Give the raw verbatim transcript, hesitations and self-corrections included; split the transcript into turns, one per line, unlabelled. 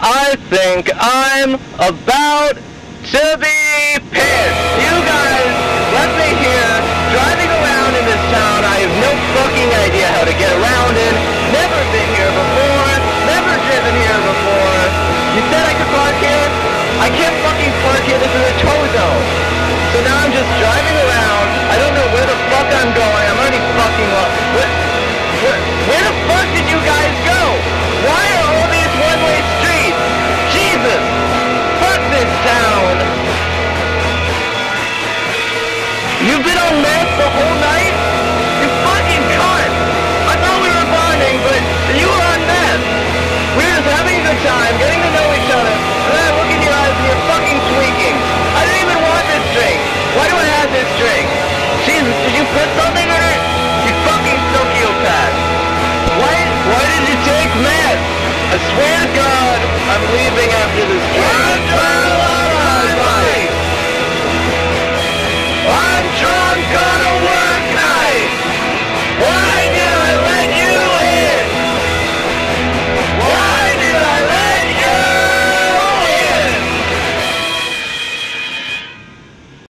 I think I'm about to be pissed. You guys left me here, driving around in this town I have no fucking idea how to get around in. Never been here before, never driven here before. You said I could park here? I can't fucking park here, this is a tow zone. So now I'm just driving around, I don't know where the fuck I'm going.